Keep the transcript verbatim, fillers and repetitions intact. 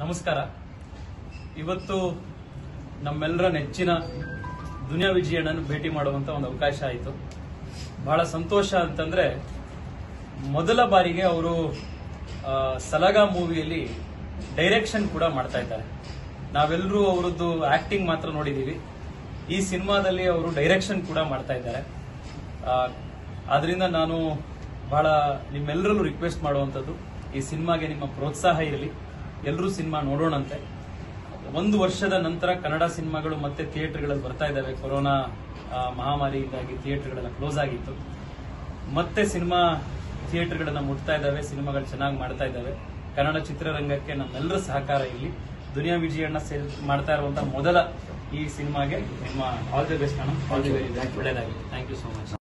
ನಮಸ್ಕಾರ. ಇವತ್ತು ನಮ್ಮೆಲ್ಲರ ನೆಚ್ಚಿನ ದುನಿಯಾ ವಿಜಯಣ್ಣನ ಭೇಟಿ ಮಾಡುವಂತ ಒಂದು ಅವಕಾಶ ಆಯಿತು. ಬಹಳ ಸಂತೋಷ ಅಂತಂದ್ರೆ ಮೊದಲ ಬಾರಿಗೆ ಅವರು ಸಲಗಾ ಮೂವಿಯಲ್ಲಿ ಡೈರೆಕ್ಷನ್ ಕೂಡ ಮಾಡ್ತಾ ಇದ್ದಾರೆ. ನಾವೆಲ್ಲರೂ ಅವರದ್ದು ಆಕ್ಟಿಂಗ್ ಮಾತ್ರ ನೋಡಿದೀವಿ. ಈ ಸಿನಿಮಾದಲ್ಲಿ ಅವರು ಡೈರೆಕ್ಷನ್ ಕೂಡ ಮಾಡ್ತಾ ಇದ್ದಾರೆ. ಆದ್ರಿಂದ ನಾನು ಬಹಳ ನಿಮ್ಮೆಲ್ಲರಲ್ಲೂ ರಿಕ್ವೆಸ್ಟ್ ಮಾಡುವಂಥದ್ದು, ಈ ಸಿನಿಮಾಗೆ ನಿಮ್ಮ ಪ್ರೋತ್ಸಾಹ ಇರಲಿ. ಎಲ್ಲರೂ ಸಿನಿಮಾ ನೋಡೋಣಂತೆ. ಒಂದು ವರ್ಷದ ನಂತರ ಕನ್ನಡ ಸಿನಿಮಾಗಳು ಮತ್ತೆ ಥಿಯೇಟರ್ಗಳಲ್ಲಿ ಬರ್ತಾ ಇದ್ದಾವೆ. ಕೊರೋನಾ ಮಹಾಮಾರಿಯಿಂದಾಗಿ ಥಿಯೇಟರ್ಗಳೆಲ್ಲ ಕ್ಲೋಸ್ ಆಗಿತ್ತು. ಮತ್ತೆ ಸಿನಿಮಾ ಥಿಯೇಟರ್ಗಳನ್ನ ಮುಟ್ತಾ ಇದ್ದಾವೆ. ಸಿನಿಮಾಗಳು ಚೆನ್ನಾಗಿ ಮಾಡ್ತಾ ಇದ್ದಾವೆ. ಕನ್ನಡ ಚಿತ್ರರಂಗಕ್ಕೆ ನಮ್ಮೆಲ್ಲರ ಸಹಕಾರ ಇಲ್ಲಿ. ದುನಿಯಾ ವಿಜಯಣ್ಣ ಮಾಡ್ತಾ ಇರುವಂತಹ ಮೊದಲ ಈ ಸಿನಿಮಾಗೆ ನಿಮ್ಮ ಆಲ್ ದಿ ಬೆಸ್ಟ್ ಅಣ್ಣ. All the very best. ಒಳ್ಳೆಯದಾಗಲಿ. Thank you so much.